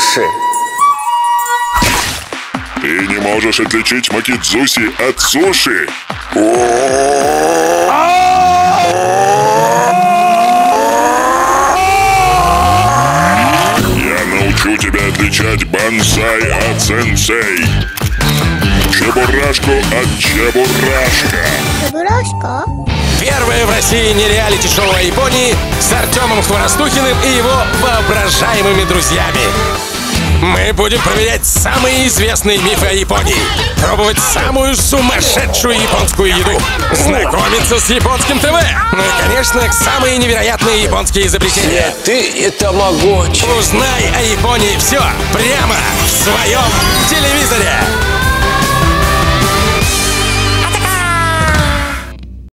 суши. Ты не можешь отличить макидзуси от суши. Я научу тебя отличать бонсай от сенсей. Чебурашку от чебурашка. Чебурашка? Первое в России нереалити-шоу о Японии с Артемом Хворостухиным и его воображаемыми друзьями. Мы будем проверять самые известные мифы о Японии, пробовать самую сумасшедшую японскую еду, знакомиться с японским ТВ, ну и, конечно, самые невероятные японские изобретения. Ты и тамагочи. Узнай о Японии все прямо в своем телевизоре.